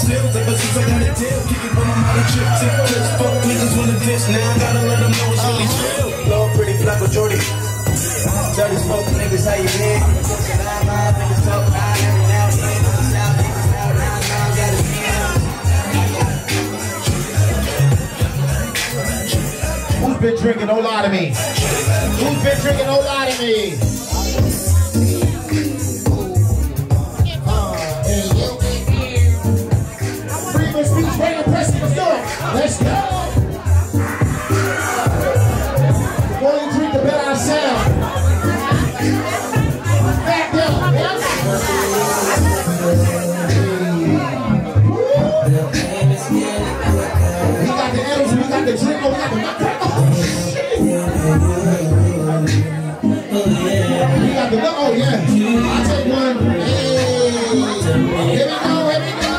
still, ever since I got a deal, keep it on my money trip, tip clips, fuck niggas wanna diss, now I gotta let them know it's really real. Lord, pretty Flacco Jordy. Dirty smoke niggas, how you been? Niggas talk loud every now and then. Who's been drinking? Don't lie to me. Who's been drinking? Don't lie to me. Freedom speech, right and pressing. Let's go. Let's go. The more you drink, the better I sound. Back up. We got the edibles, we got the drink, we got the nutcracker. We got the nut. Oh yeah. I'll take one. Hey. Here we go, here we go.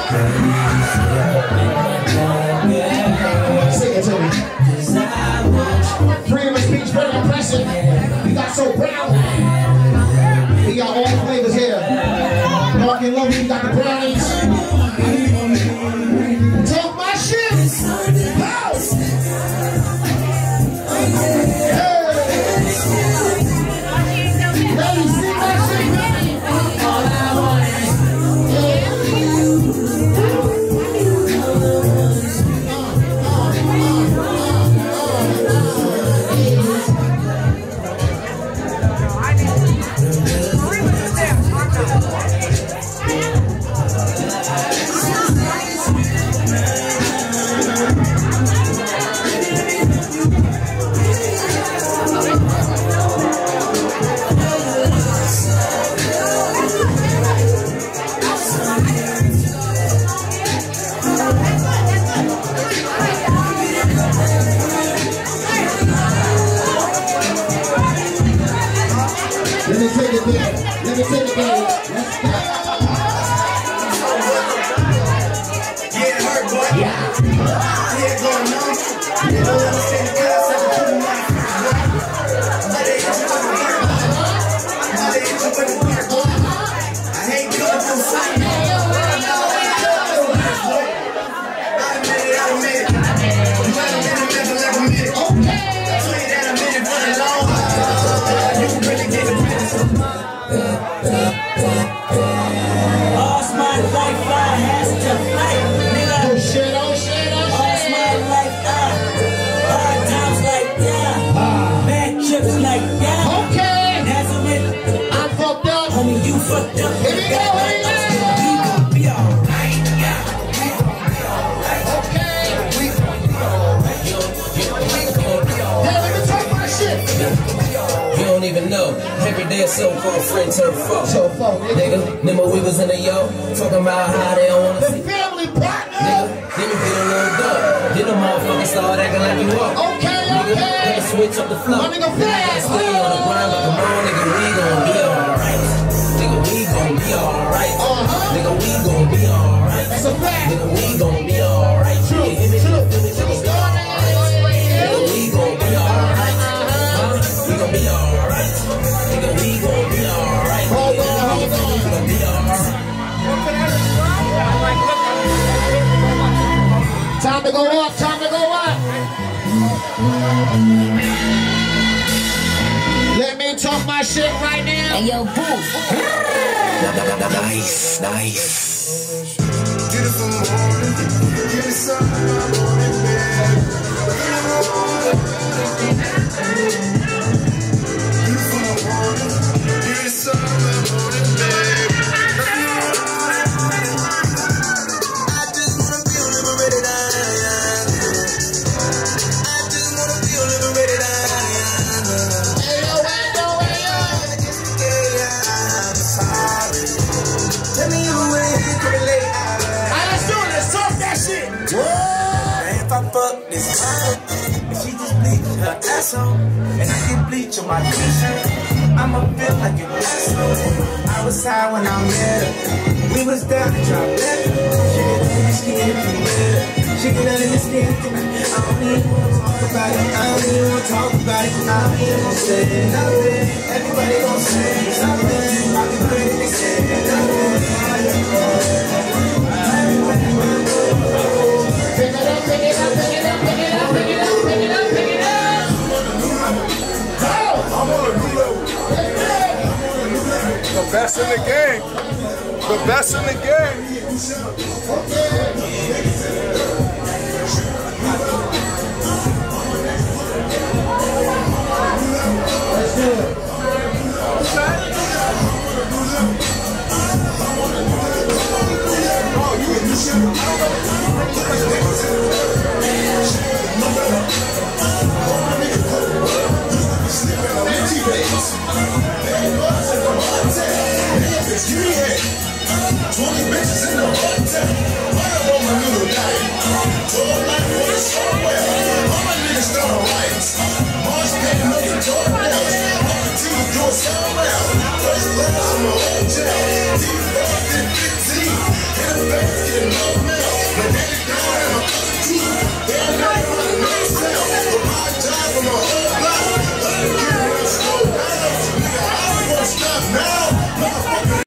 Sing it to me. Freedom of speech, very impressive. We got so proud. We got all flavors here. Dark and lovely, we got the brownies. Talk my shit. House. Hey. Ladies, sing my shit, baby. All I want is Let me take it there. Let's go. Yeah, it hurt, boy. Yeah. Yeah, going on. You don't understand the concept of putting my let it hit you with the dirt. Let it hit you with the dirt. I hate coming from sight. I admit it. Never like a minute. Okay. Tell you that I meant it for the long. You can really get it. All's my life I has to fight, nigga. Oh shit, oh shit, oh shit. All's my life hard times like that, bad trips like that. Okay. Nazareth, I'm fucked up. homie, you fucked up. Here we go, here we go. We gon' be alright, yeah. Okay. We gon' be alright, yo. We gon' be alright. Hey, let me talk my shit. You don't even know. Every day a so-called friend turn foe. So fuck, Nigga, remember we was in the yo, talking about how they don't wanna the see. family partner. Nigga, then you get a little dumb. Then the motherfuckers start acting like you up. Okay, Nigga, okay. can't switch up the flow. My nigga fast. Stay on the grind, but come on, nigga, we gon' be alright. Nigga, we gon' be alright. Nigga, we gon' be alright. That's a fact. Nigga, we gon' be alright. True, Yeah, give me true. the feeling, nigga, we alright. Nigga, we gon' be alright. We gon' be alright. Nigga, we gon' be alright. Hold on, hold on. We gon' be alright. Time to go up, time to go up. Let me talk my shit right now. Hey, yo, boo. Nice, nice. Beautiful morning, give me some morning, baby. Beautiful morning, give me some morning, baby. I just wanna feel liberated. I just wanna feel liberated. Hey yo, hey yo, hey yo. I'm sorry. Tell me you ain't coming late. Alright, let's do it. Let's talk that shit. If I fuck this time, if she just bleach her ass on, and I get bleach on my t-shirt, I'ma feel like an asshole. I was high when I met her. We was down to drop that. She get under the skin if you with her. She get under the skin. I don't even wanna talk about it. I don't even wanna talk about it. I don't even wanna say nothing. Everybody gon' say something. I can pray they say nothing. best in the game. The best in the game. Let's do it. They